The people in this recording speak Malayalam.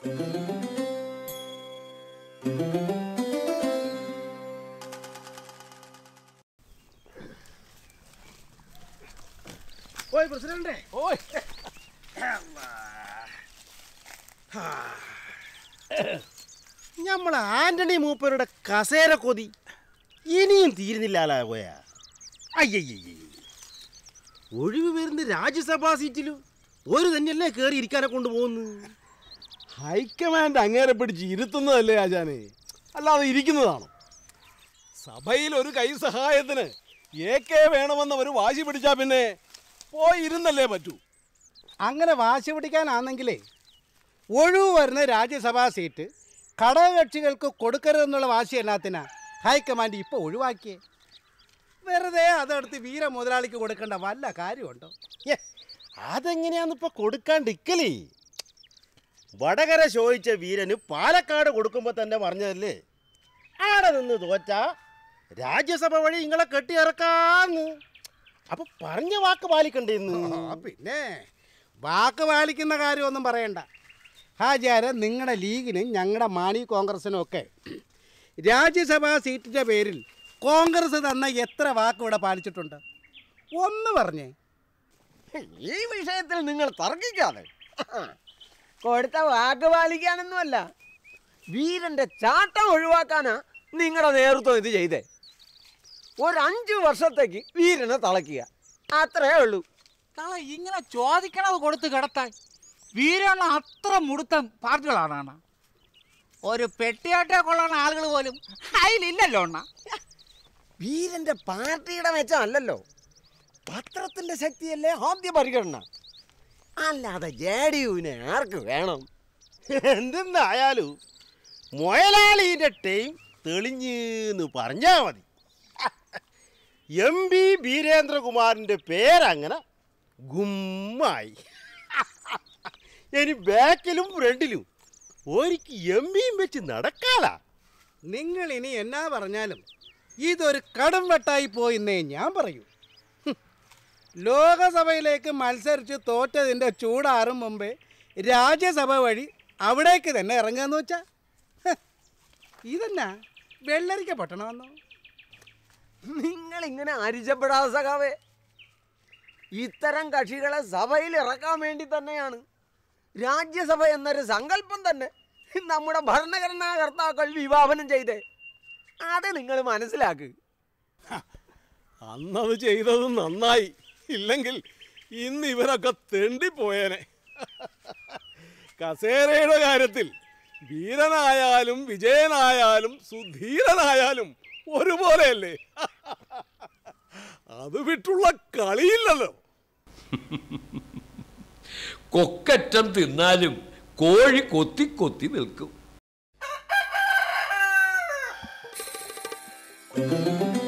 ഓയ് പ്രസിഡന്റേ, ഓയ് നമ്മളെ ആന്റണി മൂപ്പരുടെ കസേര കൊതി ഇനിയും തീരുന്നില്ല. പോയ അയ്യയ്യ, ഒഴിവ് വരുന്ന രാജ്യസഭാ സീറ്റിലും ഒരു തന്നെയല്ലേ കയറി ഇരിക്കാനെ കൊണ്ടുപോകുന്നു. ഹൈക്കമാൻഡ് അങ്ങേരെ പിടിച്ച് ഇരുത്തുന്നതല്ലേ ആശാനെ, അല്ലാതെ ഇരിക്കുന്നതാണോ? സഭയിൽ ഒരു കൈ സഹായത്തിന് AK വേണമെന്ന് ഒരു വാശി പിടിച്ചാ പിന്നെ പോയി ഇരുന്നല്ലേ പറ്റൂ. അങ്ങനെ വാശി പിടിക്കാനാണെങ്കിലേ ഒഴിവ് വരുന്ന രാജ്യസഭാ സീറ്റ് ഘടകകക്ഷികൾക്ക് കൊടുക്കരുതെന്നുള്ള വാശി എന്നാത്തിനാ ഹൈക്കമാൻഡ് ഇപ്പോൾ ഒഴിവാക്കിയേ? വെറുതെ അതെടുത്ത് വീര മുതലാളിക്ക് കൊടുക്കേണ്ട വല്ല കാര്യമുണ്ടോ? അതെങ്ങനെയാന്നിപ്പോൾ കൊടുക്കാണ്ടിരിക്കലേ? വടകര ചോദിച്ച വീരന് പാലക്കാട് കൊടുക്കുമ്പോൾ തന്നെ പറഞ്ഞതല്ലേ, ആടെ നിന്ന് തോറ്റാ രാജ്യസഭ വഴി നിങ്ങളെ കെട്ടിയിറക്കാന്ന്. അപ്പൊ പറഞ്ഞ വാക്ക് പാലിക്കണ്ടേന്ന്. പിന്നെ വാക്ക് പാലിക്കുന്ന കാര്യമൊന്നും പറയണ്ട. ഹാജിയാരെ, നിങ്ങളുടെ ലീഗിനും ഞങ്ങളുടെ മാണി കോൺഗ്രസിനും ഒക്കെ രാജ്യസഭാ സീറ്റിൻ്റെ പേരിൽ കോൺഗ്രസ് തന്ന എത്ര വാക്ക് ഇവിടെ പാലിച്ചിട്ടുണ്ട്? ഒന്ന് പറഞ്ഞേ. ഈ വിഷയത്തിൽ നിങ്ങൾ തർക്കിക്കാതെ. കൊടുത്ത വാക്ക് പാലിക്കാനൊന്നുമല്ല, വീരൻ്റെ ചാട്ടം ഒഴിവാക്കാനാ നിങ്ങളുടെ നേതൃത്വം ഇത് ചെയ്തേ. ഒരു 5 വർഷത്തേക്ക് വീരനെ തളയ്ക്കുക, അത്രേ ഉള്ളൂ. ഇങ്ങനെ ചോദിക്കണത് കൊടുത്ത് കിടത്താൻ വീരണ്ണ അത്ര മുടുത്ത പാർട്ടികളാണ്. ഒരു പെട്ടിയാട്ടെ കൊള്ളുന്ന ആളുകൾ പോലും അതിലില്ലല്ലോ അണ്ണ. വീരൻ്റെ പാർട്ടിയുടെ മെച്ചമല്ലല്ലോ, പത്രത്തിൻ്റെ ശക്തിയല്ലേ ആദ്യ പരിഗണന. അല്ലാതെ JDUവിനെ ആർക്ക് വേണം? എന്തെന്നായാലും മുതലാളിയുടെ ടൈം തെളിഞ്ഞെന്ന് പറഞ്ഞാൽ മതി. MP വീരേന്ദ്രകുമാറിൻ്റെ പേരങ്ങനെ ഗുമ്മായി. ഇനി ബാക്കിലും ഫ്രണ്ടിലും ഒരിക്കൽ MP വെച്ച് നടക്കാല. നിങ്ങൾ ഇനി എന്നാ പറഞ്ഞാലും ഇതൊരു കടും വെട്ടായി പോയിന്നേ ഞാൻ പറയൂ. ലോകസഭയിലേക്ക് മത്സരിച്ച് തോറ്റതിൻ്റെ ചൂടാറും മുമ്പേ രാജ്യസഭ വഴി അവിടേക്ക് തന്നെ ഇറങ്ങുകയെന്ന് വെച്ചാൽ ഇതെന്നാ വെള്ളരിക്ക പട്ടണമെന്നോ? നിങ്ങളിങ്ങനെ അരിച്ചപ്പെടാതെ സഖാവേ, ഇത്തരം കക്ഷികളെ സഭയിൽ ഇറക്കാൻ വേണ്ടി തന്നെയാണ് രാജ്യസഭ എന്നൊരു സങ്കല്പം തന്നെ നമ്മുടെ ഭരണഘടനാകർത്താക്കൾ വിഭാവനം ചെയ്തേ. അത് നിങ്ങൾ മനസ്സിലാക്ക്. അന്നത് ചെയ്തത് നന്നായി, ഇല്ലെങ്കിൽ ഇന്ന് ഇവരൊക്കെ തെണ്ടിപ്പോയേനെ. കസേരയുടെ കാര്യത്തിൽ വീരനായാലും വിജയനായാലും സുധീരനായാലും ഒരുപോലെയല്ലേ? അത് വിട്ടുള്ള കളിയില്ലല്ലോ. കൊക്കറ്റം തിന്നാലും കോഴി കൊത്തി കൊത്തി നിൽക്കും.